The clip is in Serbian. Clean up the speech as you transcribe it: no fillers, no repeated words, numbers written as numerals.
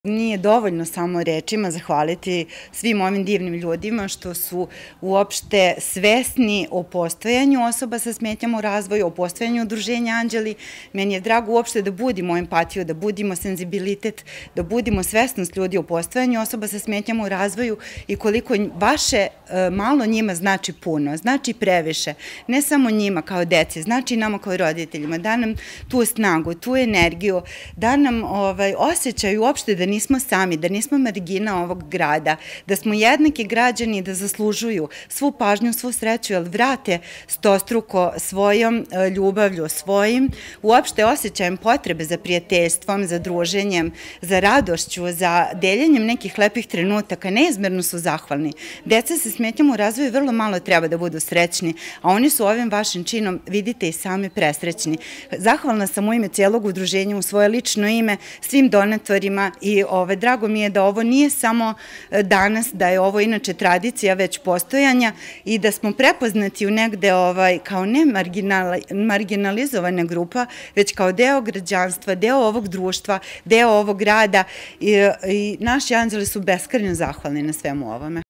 Nije dovoljno samo rečima zahvaliti svim ovim divnim ljudima što su uopšte svesni o postojanju osoba sa smetnjama u razvoju, o postojanju udruženja Anđeli. Meni je drago uopšte da budimo empatiju, da budimo senzibilitet, da budimo svesnost ljudi o postojanju osoba sa smetnjama u razvoju i koliko vaše malo njima znači puno, znači previše. Ne samo njima kao deci, znači i nama kao roditeljima, da nam tu snagu, tu energiju, da nam osjećaju uopšte da nismo sami, da nismo margina ovog grada, da smo jednaki građani i da zaslužuju svu pažnju, svu sreću, jer vrate stostruko svojom ljubavlju, svojim uopšte osjećajem potrebe za prijateljstvom, za druženjem, za radošću, za deljenjem nekih lepih trenutaka, neizmerno su zahvalni. Deca sa smetnjama u razvoju vrlo malo treba da budu srećni, a oni su ovim vašim činom, vidite, i sami presrećni. Zahvalna sam u ime cijelog udruženja, u svoje lično ime, svim donatorima i drago mi je da ovo nije samo danas, da je ovo inače tradicija već postojanja i da smo prepoznati u negde kao ne marginalizovana grupa, već kao deo građanstva, deo ovog društva, deo ovog grada i naši anđeli su beskrajno zahvalni na svemu ovome.